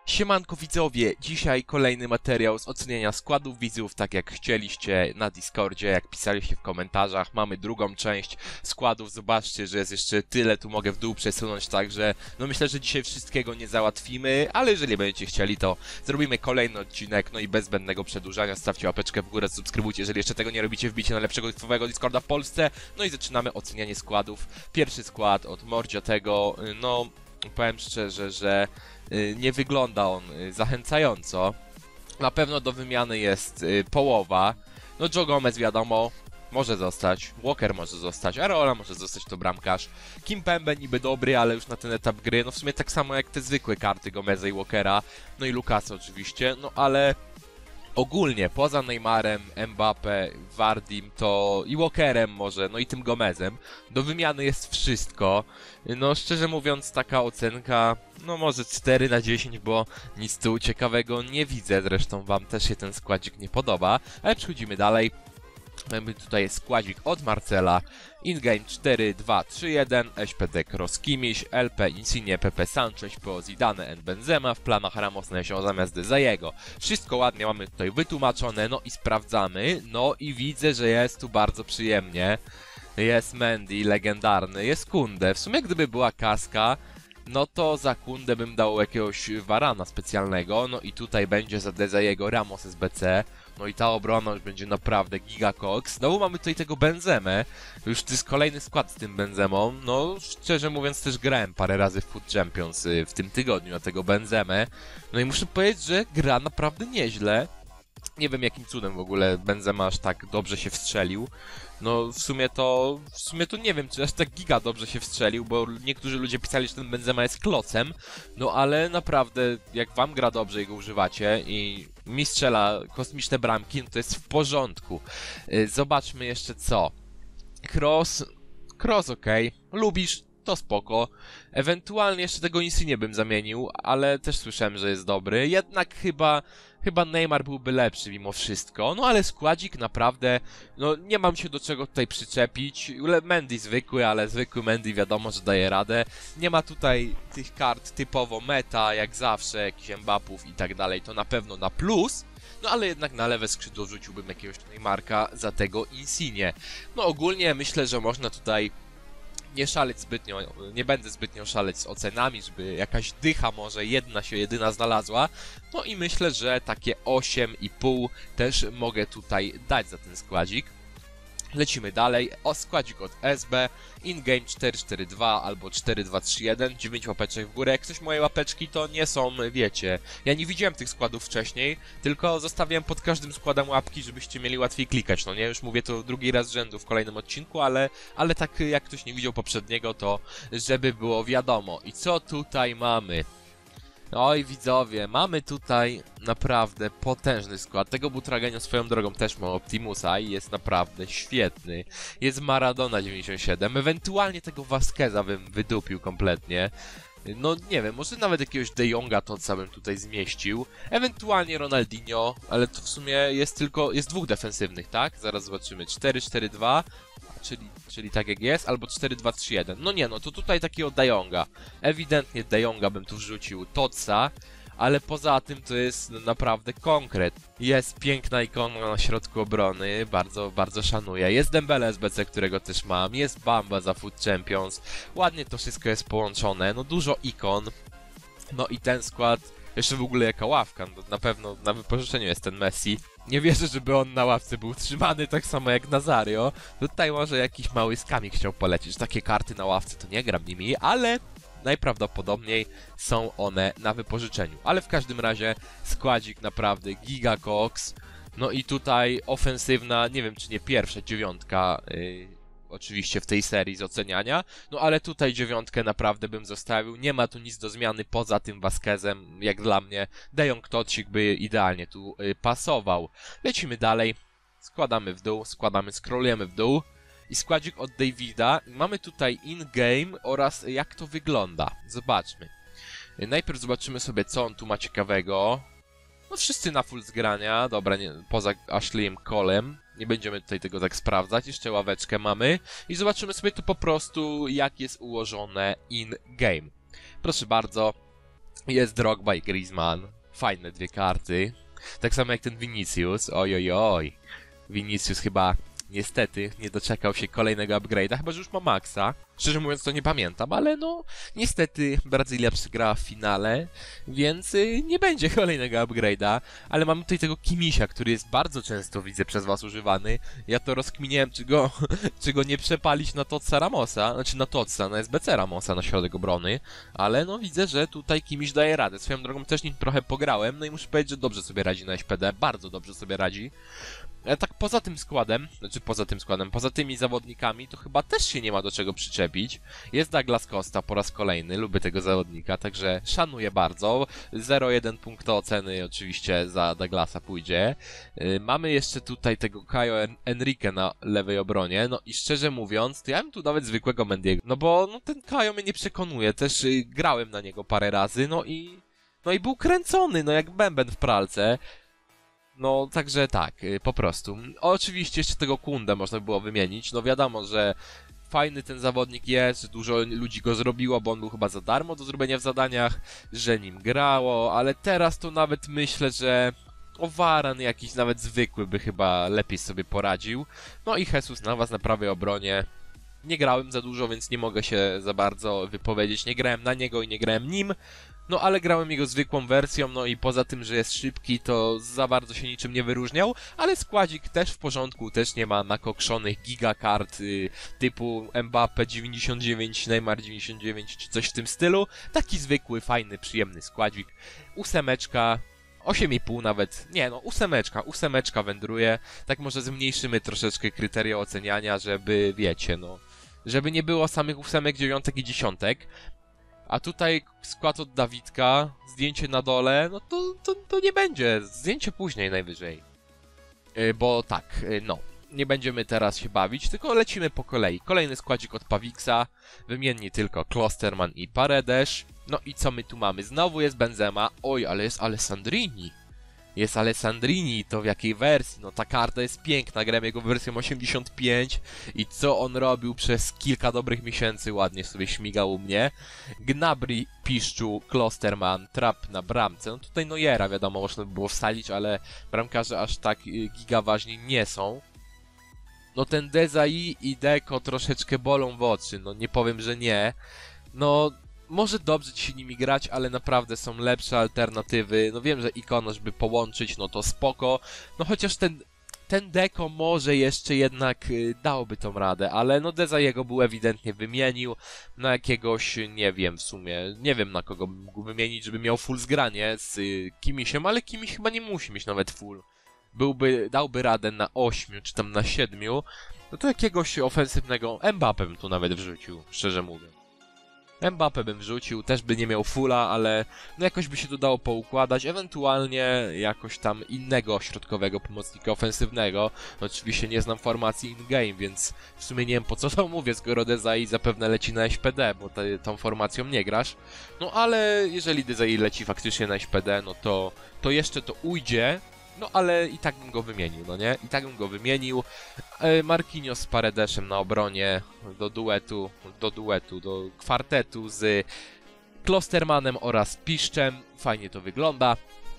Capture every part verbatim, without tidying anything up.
Siemanko widzowie, dzisiaj kolejny materiał z oceniania składów widzów, tak jak chcieliście na Discordzie, jak pisaliście w komentarzach. Mamy drugą część składów, zobaczcie, że jest jeszcze tyle, tu mogę w dół przesunąć, także no myślę, że dzisiaj wszystkiego nie załatwimy, ale jeżeli będziecie chcieli, to zrobimy kolejny odcinek, no i bez zbędnego przedłużania, stawcie łapeczkę w górę, subskrybujcie, jeżeli jeszcze tego nie robicie, wbijcie na lepszego twowego Discorda w Polsce, no i zaczynamy ocenianie składów. Pierwszy skład od Mordziatego, no powiem szczerze, że nie wygląda on zachęcająco. Na pewno do wymiany jest połowa. No Joe Gomez wiadomo, może zostać. Walker może zostać. Areola może zostać, to bramkarz. Kimpembe niby dobry, ale już na ten etap gry. No w sumie tak samo jak te zwykłe karty Gomeza i Walkera. No i Lucasa oczywiście. No ale ogólnie poza Neymarem, Mbappé, Vardim to i Walkerem może, no i tym Gomezem, do wymiany jest wszystko. No szczerze mówiąc taka ocenka, no może cztery na dziesięć, bo nic tu ciekawego nie widzę, zresztą wam też się ten składzik nie podoba, ale przechodzimy dalej. Mamy tutaj składzik od Marcela, in-game cztery dwa trzy jeden, S P D Kroos Kimmich, L P Insigne, P P Sanchez, po Zidane N Benzema, w planach Ramos Nesion zamiast Zajego. Wszystko ładnie mamy tutaj wytłumaczone, no i sprawdzamy, no i widzę, że jest tu bardzo przyjemnie. Jest Mendy, legendarny, jest Kunde, w sumie gdyby była kaska, no to za Kundę bym dał jakiegoś Varana specjalnego, no i tutaj będzie za Dezajego Ramos S B C, no i ta obrona już będzie naprawdę gigakoks. Znowu mamy tutaj tego Benzemę, już to jest kolejny skład z tym Benzemą, no szczerze mówiąc też grałem parę razy w Foot Champions w tym tygodniu na tego Benzemę, no i muszę powiedzieć, że gra naprawdę nieźle. Nie wiem jakim cudem w ogóle Benzema aż tak dobrze się wstrzelił. No w sumie to, w sumie to nie wiem, czy aż tak giga dobrze się wstrzelił, bo niektórzy ludzie pisali, że ten Benzema jest klocem. No ale naprawdę, jak wam gra dobrze i go używacie i mi strzela kosmiczne bramki, no to jest w porządku. Zobaczmy jeszcze co. Kroos, Kroos okej, okay. Lubisz? To spoko. Ewentualnie jeszcze tego Insigne bym zamienił, ale też słyszałem, że jest dobry. Jednak chyba, chyba Neymar byłby lepszy mimo wszystko. No ale składzik naprawdę, no nie mam się do czego tutaj przyczepić. Mendy zwykły, ale zwykły Mendy wiadomo, że daje radę. Nie ma tutaj tych kart typowo meta, jak zawsze, jakichś Mbappów i tak dalej. To na pewno na plus. No ale jednak na lewe skrzydło rzuciłbym jakiegoś Neymarka za tego Insigne. No ogólnie myślę, że można tutaj nie szaleć zbytnio, nie będę zbytnio szaleć z ocenami, żeby jakaś dycha może jedna się jedyna znalazła. No i myślę, że takie osiem i pół też mogę tutaj dać za ten składzik. Lecimy dalej, o składzik od S B, in-game cztery cztery dwa albo cztery dwa trzy jeden, dziewięć łapeczek w górę. Jak ktoś moje łapeczki to nie są, wiecie, ja nie widziałem tych składów wcześniej, tylko zostawiałem pod każdym składem łapki, żebyście mieli łatwiej klikać, no nie, już mówię to drugi raz z rzędu w kolejnym odcinku, ale, ale tak jak ktoś nie widział poprzedniego, to żeby było wiadomo. I co tutaj mamy? Oj widzowie, mamy tutaj naprawdę potężny skład. Tego Butragenio swoją drogą też ma Optimusa i jest naprawdę świetny. Jest Maradona dziewięćdziesiąt siedem, ewentualnie tego Vasqueza bym wydupił kompletnie. No nie wiem, może nawet jakiegoś De Jonga to co bym tutaj zmieścił. Ewentualnie Ronaldinho, ale to w sumie jest tylko, jest dwóch defensywnych, tak? Zaraz zobaczymy, cztery cztery dwa, czyli, czyli tak jak jest, albo cztery dwa trzy jeden. No nie, no to tutaj takiego De Jonga. Ewidentnie De Jonga bym tu wrzucił, Totsa, ale poza tym to jest naprawdę konkret. Jest piękna ikona na środku obrony, bardzo, bardzo szanuję. Jest Dembele S B C, którego też mam, jest Bamba za Foot Champions. Ładnie to wszystko jest połączone, no dużo ikon. No i ten skład, jeszcze w ogóle jaka ławka, no, na pewno na wypożyczeniu jest ten Messi. Nie wierzę, żeby on na ławce był trzymany tak samo jak Nazario. Tutaj może jakiś mały skamik chciał polecieć. Takie karty na ławce to nie gram nimi, ale najprawdopodobniej są one na wypożyczeniu. Ale w każdym razie składzik naprawdę gigakoks. No i tutaj ofensywna, nie wiem czy nie pierwsza dziewiątka, yy, oczywiście w tej serii z oceniania. No ale tutaj dziewiątkę naprawdę bym zostawił. Nie ma tu nic do zmiany poza tym Vasquezem. Jak dla mnie De Jong Tocik by idealnie tu yy, pasował. Lecimy dalej. Składamy w dół, składamy, scrollujemy w dół. I składzik od Davida. Mamy tutaj in-game oraz jak to wygląda. Zobaczmy. Najpierw zobaczymy sobie, co on tu ma ciekawego. No wszyscy na full zgrania. Dobra, nie, poza Ashleyem Colem. Nie będziemy tutaj tego tak sprawdzać. Jeszcze ławeczkę mamy. I zobaczymy sobie tu po prostu, jak jest ułożone in-game. Proszę bardzo. Jest Drogba i Griezmann. Fajne dwie karty. Tak samo jak ten Vinicius. Oj, oj, oj. Vinicius chyba niestety nie doczekał się kolejnego upgrade'a, chyba że już ma maksa. Szczerze mówiąc to nie pamiętam, ale no niestety Brazylia przegrała w finale, więc y, nie będzie kolejnego upgrade'a. Ale mamy tutaj tego Kimisia, który jest bardzo często, widzę, przez was używany. Ja to rozkminiałem, czy go, czy go nie przepalić na Totsa Ramosa, znaczy na Totsa, na S B C Ramosa, na środek obrony. Ale no widzę, że tutaj Kimiś daje radę. Swoją drogą też nim trochę pograłem, no i muszę powiedzieć, że dobrze sobie radzi na S P D, bardzo dobrze sobie radzi. Ale tak poza tym składem, znaczy poza tym składem, poza tymi zawodnikami, to chyba też się nie ma do czego przyczepić. Jest Douglas Costa po raz kolejny, lubię tego zawodnika, także szanuję bardzo. zero jeden punktu oceny oczywiście za Douglasa pójdzie. Yy, mamy jeszcze tutaj tego Caio en Enrique na lewej obronie, no i szczerze mówiąc, to ja bym tu nawet zwykłego Mendiego, no bo no, ten Caio mnie nie przekonuje, też yy, grałem na niego parę razy, no i... No i był kręcony, no jak bęben w pralce. No, także tak, po prostu. Oczywiście jeszcze tego Kundę można było wymienić, no wiadomo, że fajny ten zawodnik jest, że dużo ludzi go zrobiło, bo on był chyba za darmo do zrobienia w zadaniach, że nim grało, ale teraz to nawet myślę, że o Varan jakiś nawet zwykły by chyba lepiej sobie poradził. No i Jesus Navas na prawej obronie. Nie grałem za dużo, więc nie mogę się za bardzo wypowiedzieć, nie grałem na niego i nie grałem nim. No ale grałem jego zwykłą wersją, no i poza tym, że jest szybki, to za bardzo się niczym nie wyróżniał, ale składzik też w porządku, też nie ma nakokszonych gigakart y, typu Mbappe dziewięćdziesiąt dziewięć, Neymar dziewięćdziesiąt dziewięć czy coś w tym stylu. Taki zwykły, fajny, przyjemny składzik. Ósemeczka, osiem i pół nawet, nie no, ósemeczka, ósemeczka wędruje. Tak może zmniejszymy troszeczkę kryteria oceniania, żeby, wiecie, no, żeby nie było samych ósemek, dziewiątek i dziesiątek. A tutaj skład od Dawidka, zdjęcie na dole, no to, to, to nie będzie, zdjęcie później najwyżej. Yy, bo tak, yy, no, nie będziemy teraz się bawić, tylko lecimy po kolei. Kolejny składzik od Pawiksa, wymienni tylko Klosterman i Paredes. No i co my tu mamy? Znowu jest Benzema, oj, ale jest Alessandrini. Jest Alessandrini, to w jakiej wersji? No ta karta jest piękna, grałem jego wersją osiemdziesiąt pięć i co on robił przez kilka dobrych miesięcy, ładnie sobie śmigał u mnie. Gnabry, Piszczu, Klosterman, Trap na bramce, no tutaj Neuera wiadomo, można by było wsadzić, ale bramkarze aż tak gigaważni nie są. No ten Dezai i Deco troszeczkę bolą w oczy, no nie powiem, że nie. No... Może dobrze ci się nimi grać, ale naprawdę są lepsze alternatywy. No wiem, że Ikonosz by połączyć, no to spoko. No chociaż ten, ten Deco może jeszcze jednak y, dałoby tą radę, ale no Dezaiego był ewidentnie wymienił na jakiegoś, nie wiem w sumie, nie wiem na kogo bym mógł wymienić, żeby miał full zgranie z y, Kimisiem, ale Kimiś chyba nie musi mieć nawet full. Byłby, dałby radę na ośmiu czy tam na siedmiu, no to jakiegoś ofensywnego Mbappé bym tu nawet wrzucił, szczerze mówiąc. Mbappé bym wrzucił, też by nie miał fulla, ale no jakoś by się to dało poukładać, ewentualnie jakoś tam innego środkowego pomocnika ofensywnego. No, oczywiście nie znam formacji in-game, więc w sumie nie wiem po co to mówię, skoro Dezai zapewne leci na S P D, bo te, tą formacją nie grasz. No ale jeżeli Dezai leci faktycznie na S P D, no to, to jeszcze to ujdzie. No ale i tak bym go wymienił, no nie? I tak bym go wymienił. E, Marquinhos z Paredeszem na obronie do duetu, do duetu, do kwartetu z Klostermanem oraz Piszczem. Fajnie to wygląda.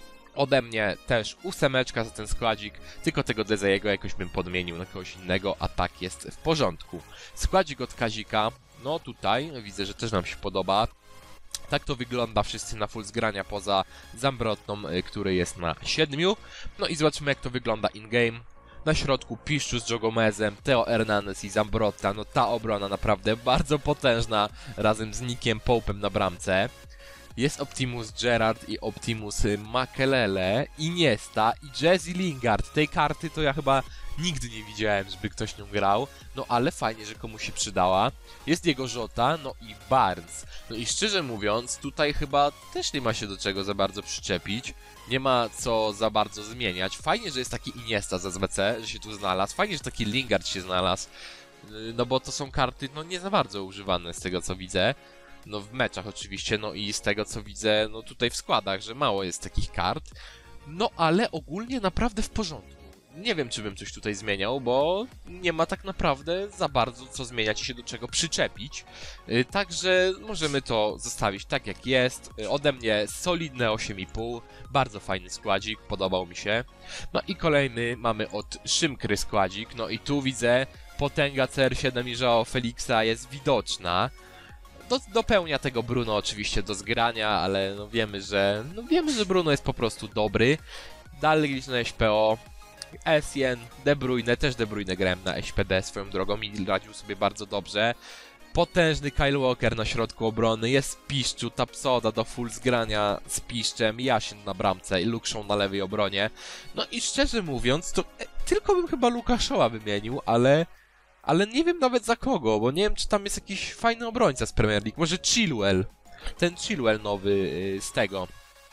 Ode mnie też ósemeczka za ten składzik, tylko tego Dezaiego jakoś bym podmienił na kogoś innego, a tak jest w porządku. Składzik od Kazika, no tutaj widzę, że też nam się podoba. Tak to wygląda wszyscy na full zgrania poza Zambrotną, który jest na siedmiu. No i zobaczymy jak to wygląda in-game. Na środku Piszczu z Jogomezem, Theo Hernandez i Zambrotta. No ta obrona naprawdę bardzo potężna razem z Nickiem Pope'em na bramce. Jest Optimus Gerrard i Optimus Makelele, Iniesta i Jesse Lingard. Tej karty to ja chyba nigdy nie widziałem, żeby ktoś nią grał. No ale fajnie, że komuś się przydała. Jest jego Jota, no i Barnes. No i szczerze mówiąc, tutaj chyba też nie ma się do czego za bardzo przyczepić. Nie ma co za bardzo zmieniać. Fajnie, że jest taki Iniesta z S B C, że się tu znalazł. Fajnie, że taki Lingard się znalazł. No bo to są karty, no nie za bardzo używane z tego co widzę. No w meczach oczywiście, no i z tego co widzę, no tutaj w składach, że mało jest takich kart. No ale ogólnie naprawdę w porządku. nie wiem, czy bym coś tutaj zmieniał, bo nie ma tak naprawdę za bardzo co zmieniać i się do czego przyczepić. Yy, także możemy to zostawić tak jak jest. Yy, ode mnie solidne osiem i pół. Bardzo fajny składzik, podobał mi się. No i kolejny mamy od Szymkry składzik. No i tu widzę, potęga C R siedem i Joao Felixa jest widoczna. Do, dopełnia tego Bruno oczywiście do zgrania, ale no wiemy, że no wiemy, że Bruno jest po prostu dobry. Dalej na S P O, Essien, De Bruyne, też De Bruyne grałem na S P D swoją drogą i radził sobie bardzo dobrze. Potężny Kyle Walker na środku obrony, jest Piszczu, Tapsoda do full zgrania z Piszczem, Jasin na bramce i Luke Shaw na lewej obronie. No i szczerze mówiąc, to e, tylko bym chyba Luka Shawa wymienił, ale... Ale nie wiem nawet za kogo, bo nie wiem, czy tam jest jakiś fajny obrońca z Premier League. Może Chilwell. Ten Chilwell nowy yy, z tego.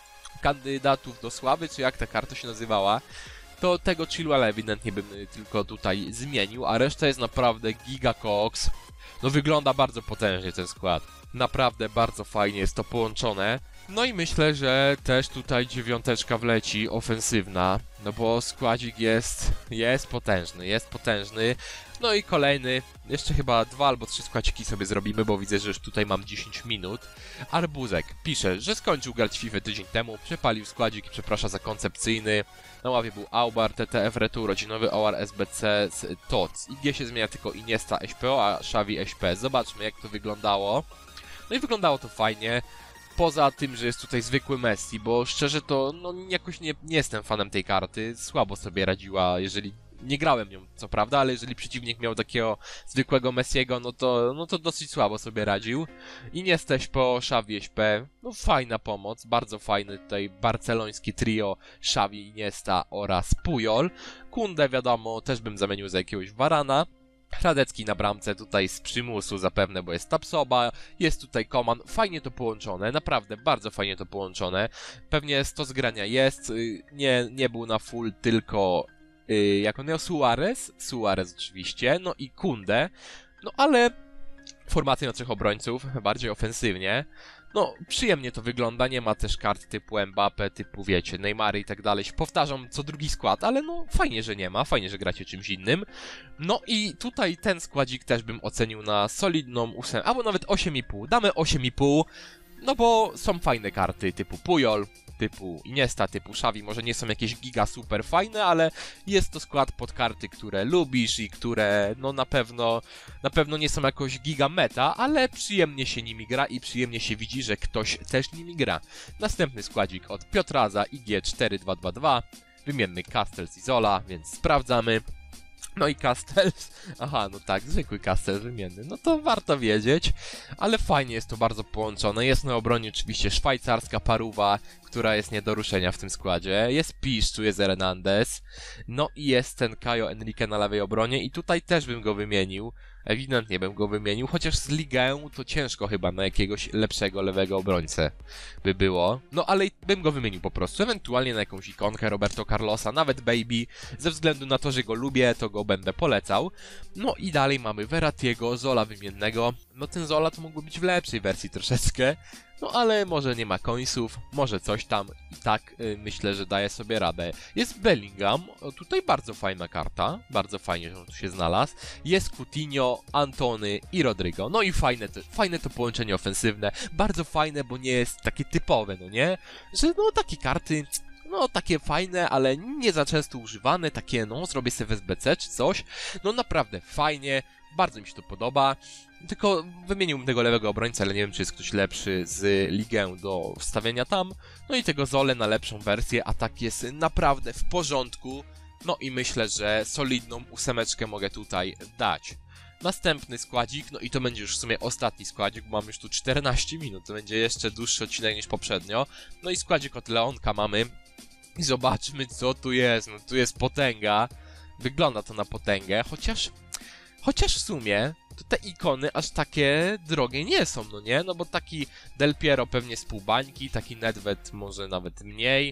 Kandydatów do sławy, czy jak ta karta się nazywała. To tego Chilwella ewidentnie bym yy, tylko tutaj zmienił, a reszta jest naprawdę giga koks. No wygląda bardzo potężnie ten skład. Naprawdę bardzo fajnie jest to połączone. No i myślę, że też tutaj dziewiąteczka wleci, ofensywna. No bo składzik jest, jest potężny, jest potężny. No i kolejny, jeszcze chyba dwa albo trzy składziki sobie zrobimy, bo widzę, że już tutaj mam dziesięć minut. Arbuzek pisze, że skończył grać FIFA tydzień temu, przepalił składzik i przeprasza za koncepcyjny. Na ławie był Aubar, T T F Retu, rodzinowy O R S B C z T O C. I G się zmienia tylko Iniesta S P O, a Xavi S P. Zobaczmy, jak to wyglądało. No i wyglądało to fajnie. Poza tym, że jest tutaj zwykły Messi, bo szczerze to no jakoś nie, nie jestem fanem tej karty. Słabo sobie radziła, jeżeli... Nie grałem nią, co prawda, ale jeżeli przeciwnik miał takiego zwykłego Messiego, no to, no to dosyć słabo sobie radził. I nie jesteś po Xavi S P, no fajna pomoc, bardzo fajny tutaj barceloński trio Xavi, Iniesta oraz Puyol. Kundę wiadomo, też bym zamienił za jakiegoś Varana. Hradecki na bramce tutaj z przymusu zapewne, bo jest Tapsoba, jest tutaj Coman, fajnie to połączone, naprawdę bardzo fajnie to połączone. Pewnie sto zgrania jest, nie, nie był na full, tylko yy, jak on miał Suarez, Suarez oczywiście, no i Kunde, no ale formacja na trzech obrońców, bardziej ofensywnie. No, przyjemnie to wygląda, nie ma też kart typu Mbappé, typu wiecie, Neymary i tak dalej. Powtarzam co drugi skład, ale no fajnie, że nie ma, fajnie, że gracie czymś innym. No i tutaj ten składzik też bym ocenił na solidną ósem, albo nawet osiem i pół. Damy osiem i pół, no bo są fajne karty typu Puyol, typu Iniesta, typu Xavi, może nie są jakieś giga super fajne, ale jest to skład pod karty, które lubisz i które no na pewno na pewno nie są jakoś giga meta, ale przyjemnie się nimi gra i przyjemnie się widzi, że ktoś też nimi gra. Następny składzik od Piotraza I G cztery dwa dwa dwa, wymienny Castells i Zola, więc sprawdzamy. No i Castells, aha, no tak, zwykły Castells wymienny, no to warto wiedzieć, ale fajnie jest to bardzo połączone. Jest na obronie oczywiście szwajcarska paruwa, która jest nie do ruszenia w tym składzie, jest Piszczu, jest Hernandez, no i jest ten Caio Henrique na lewej obronie i tutaj też bym go wymienił, ewidentnie bym go wymienił, chociaż z ligę to ciężko chyba na jakiegoś lepszego lewego obrońcę by było, no ale bym go wymienił po prostu, ewentualnie na jakąś ikonkę Roberto Carlosa, nawet Baby, ze względu na to, że go lubię, to go będę polecał. No i dalej mamy Verrattiego, Zola wymiennego, no ten Zola to mógłby być w lepszej wersji troszeczkę, no ale może nie ma końców, może coś tam i tak yy, myślę, że daje sobie radę. Jest Bellingham, o, tutaj bardzo fajna karta, bardzo fajnie, że on tu się znalazł. Jest Coutinho, Antony i Rodrygo, no i fajne to, fajne to połączenie ofensywne, bardzo fajne, bo nie jest takie typowe, no nie? Że no takie karty... No, takie fajne, ale nie za często używane, takie no, zrobię sobie w S B C czy coś. No naprawdę fajnie, bardzo mi się to podoba. Tylko wymieniłbym tego lewego obrońcę, ale nie wiem, czy jest ktoś lepszy z ligę do wstawienia tam. No i tego Zole na lepszą wersję, a tak jest naprawdę w porządku. No i myślę, że solidną ósemeczkę mogę tutaj dać. Następny składzik, no i to będzie już w sumie ostatni składzik, bo mam już tu czternaście minut, to będzie jeszcze dłuższy odcinek niż poprzednio. No i składzik od Leonka mamy. I zobaczmy, co tu jest. No tu jest potęga. Wygląda to na potęgę, chociaż... Chociaż w sumie, to te ikony aż takie drogie nie są, no nie? No bo taki Del Piero pewnie z pół bańki, taki Nedved może nawet mniej.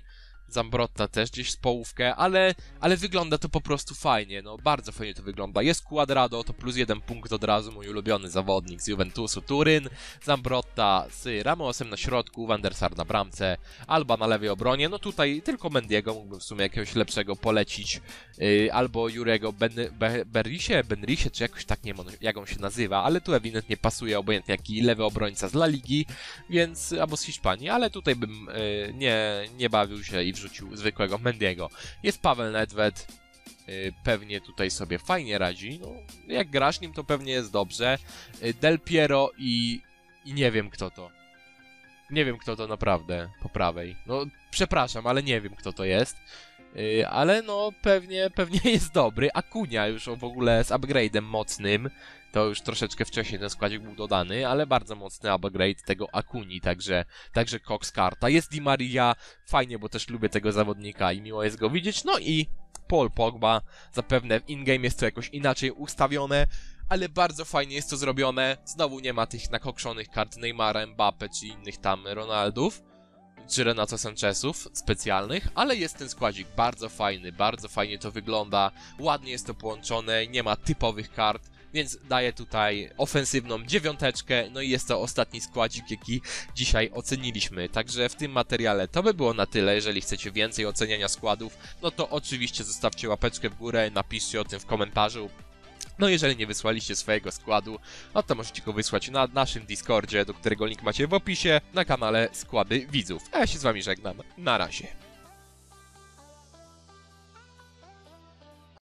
Zambrotta też gdzieś z połówkę, ale, ale wygląda to po prostu fajnie, no bardzo fajnie to wygląda. Jest Cuadrado, to plus jeden punkt od razu, mój ulubiony zawodnik z Juventusu Turyn. Zambrotta z Ramosem na środku, Van der Sar na bramce, Alba na lewej obronie. No tutaj tylko Mendiego mógłbym w sumie jakiegoś lepszego polecić, yy, albo Jurego ben, Be, Berisie, Benrisie, czy jakoś tak, nie wiem jak on się nazywa, ale tu ewidentnie pasuje obojętnie jaki lewy obrońca z La Ligi, więc, albo z Hiszpanii, ale tutaj bym yy, nie, nie bawił się i wrzucił zwykłego Mendiego. Jest Paweł Nedved, yy, pewnie tutaj sobie fajnie radzi, no jak grasz nim to pewnie jest dobrze. Yy, Del Piero i, i nie wiem kto to. Nie wiem kto to naprawdę po prawej. No przepraszam, ale nie wiem kto to jest. Yy, ale no pewnie, pewnie jest dobry. Acuna już w ogóle z upgrade'em mocnym. To już troszeczkę wcześniej ten składzik był dodany, ale bardzo mocny upgrade tego Acuni, także, także Cox karta. Jest Di Maria, fajnie, bo też lubię tego zawodnika i miło jest go widzieć. No i Paul Pogba, zapewne w in-game jest to jakoś inaczej ustawione, ale bardzo fajnie jest to zrobione. Znowu nie ma tych nakokszonych kart Neymara, Mbappe czy innych tam Ronaldów, czy Renato Sanchezów specjalnych, ale jest ten składzik bardzo fajny, bardzo fajnie to wygląda, ładnie jest to połączone, nie ma typowych kart, więc daję tutaj ofensywną dziewiąteczkę, no i jest to ostatni składzik, jaki dzisiaj oceniliśmy. Także w tym materiale to by było na tyle. Jeżeli chcecie więcej oceniania składów, no to oczywiście zostawcie łapeczkę w górę, napiszcie o tym w komentarzu. No jeżeli nie wysłaliście swojego składu, no to możecie go wysłać na naszym Discordzie, do którego link macie w opisie, na kanale Składy Widzów. A ja się z wami żegnam. Na razie.